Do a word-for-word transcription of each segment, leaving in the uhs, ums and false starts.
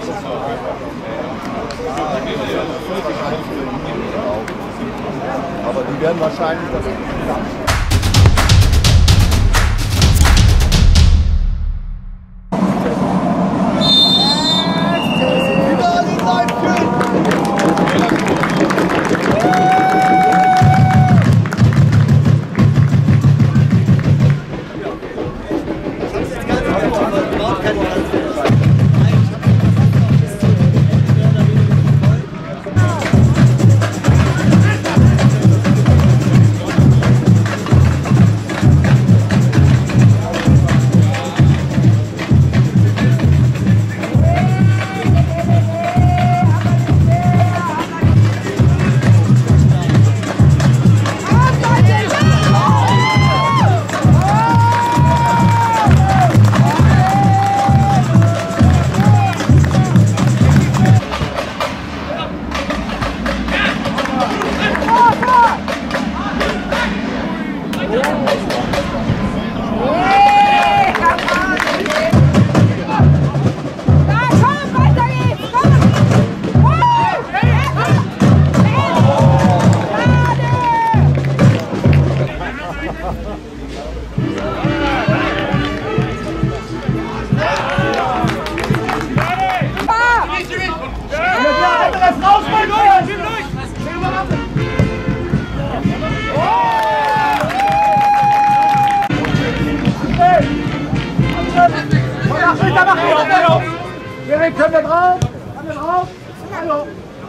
Aber die werden wahrscheinlich das Erik, können wir drauf? Können wir drauf? Hallo!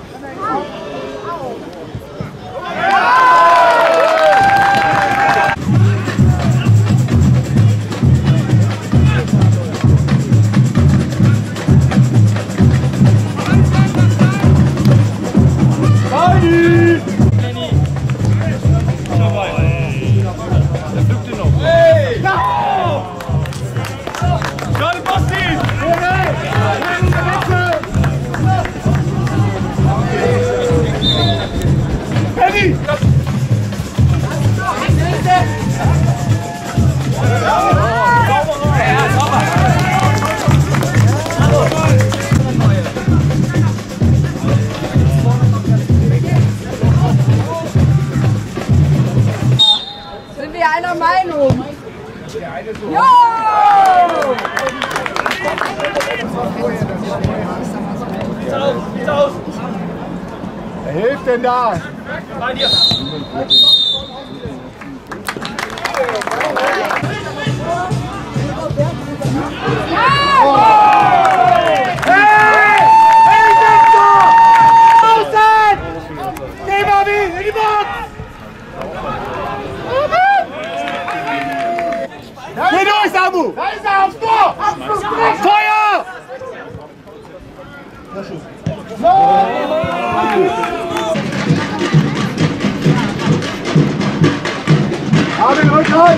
Sind wir einer Meinung? Ja! Wer hilft denn da? Bei dir! Geh durch, Samu! Da ist er, aufs Tor! Feuer! Hab ihn Rückhalt!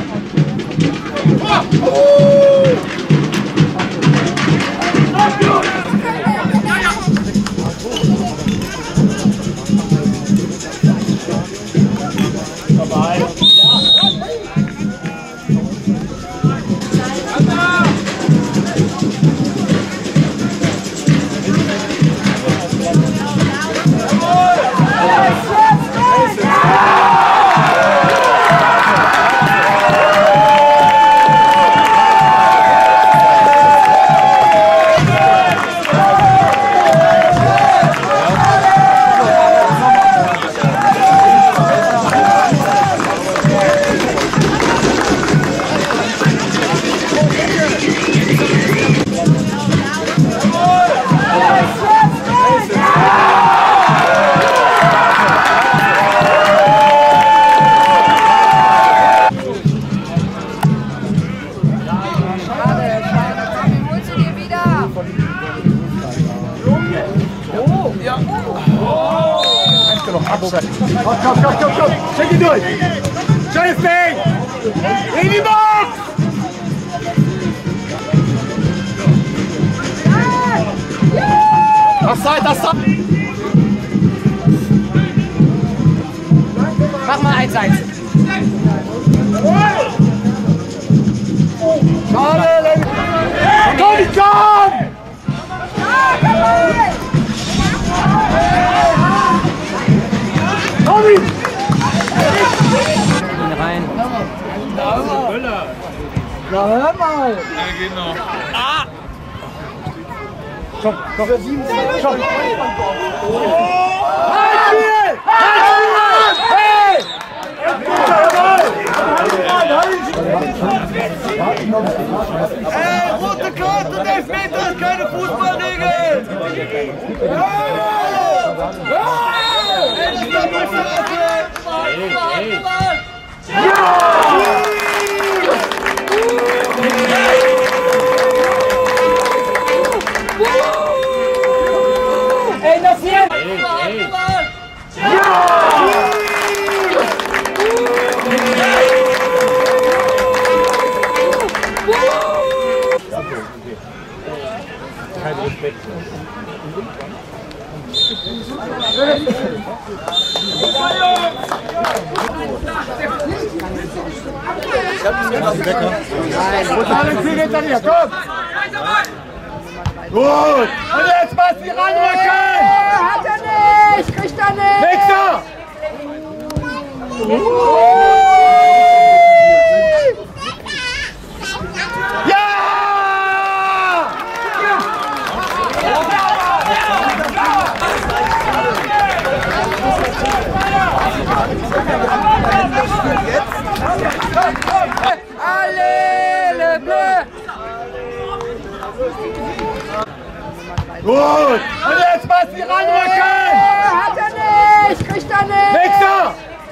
Komm, komm, komm, komm, komm! Schick ihn durch! Schönes Ding! In die Box! Das Zeit, das Zeit! Mach mal eins eins. Schade, Lenny! Komm, komm! Ja, hör mal. Ja, genau. Ah! Komm, komm. Komm. Haltspiel! Haltspiel! Hey! Ey, rote Karte und Elfmeter ist keine Fußballregel! Ey, das hier! Kein Respekt. Nein, brutalen Ziel hinter dir, komm! Gut! Und jetzt Basti ranrücken! Hat er nicht! Kriegt er nicht! Nächster! Allez, le bleu! Gut! Und jetzt Basti ranrücken! Hat er nicht! Kriegt er nicht! Nächster!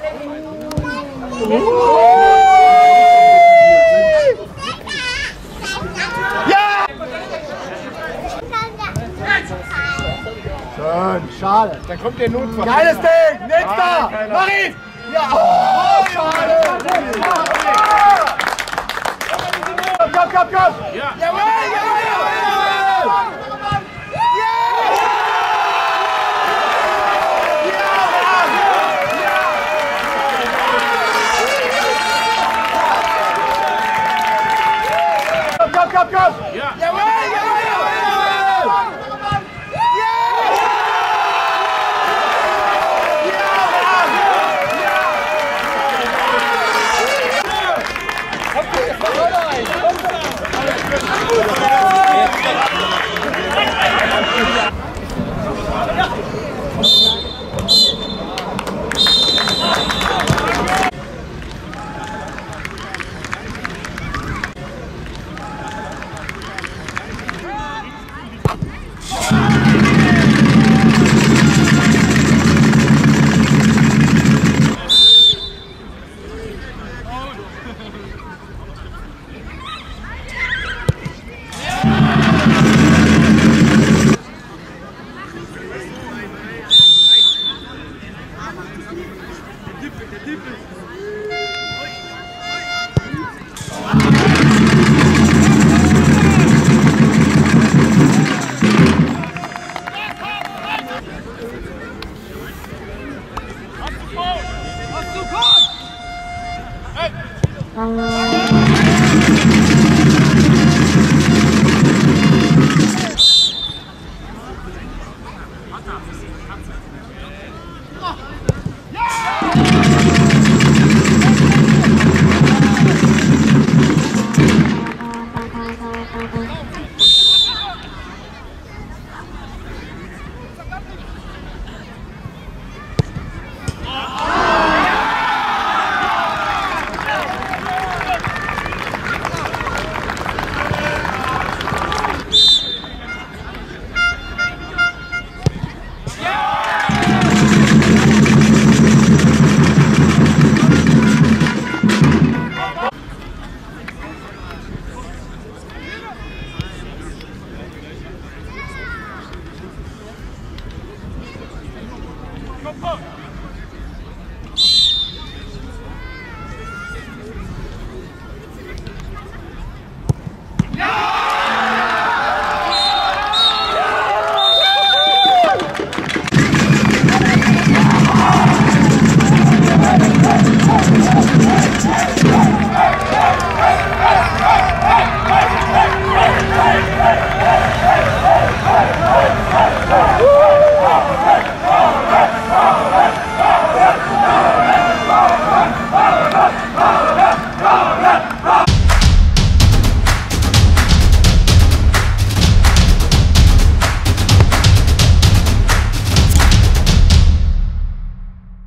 Ja! Schön, schade. Da kommt der Notfall. Geiles Ding! Nächster! Mach ihn! Ja! Oh, schade! Komm, komm, komm! komm. Ja! Jawohl! Jawohl! Komm, komm, komm! Ja! Jawohl!